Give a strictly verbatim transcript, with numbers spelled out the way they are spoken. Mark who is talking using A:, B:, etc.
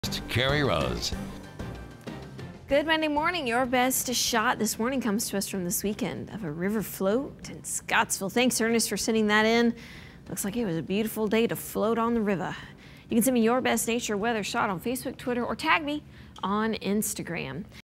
A: Carrie Rose.
B: Good Monday morning. Your best shot this morning comes to us from this weekend of a river float in Scottsville. Thanks, Ernest, for sending that in. Looks like it was a beautiful day to float on the river. You can send me your best nature weather shot on Facebook, Twitter, or tag me on Instagram.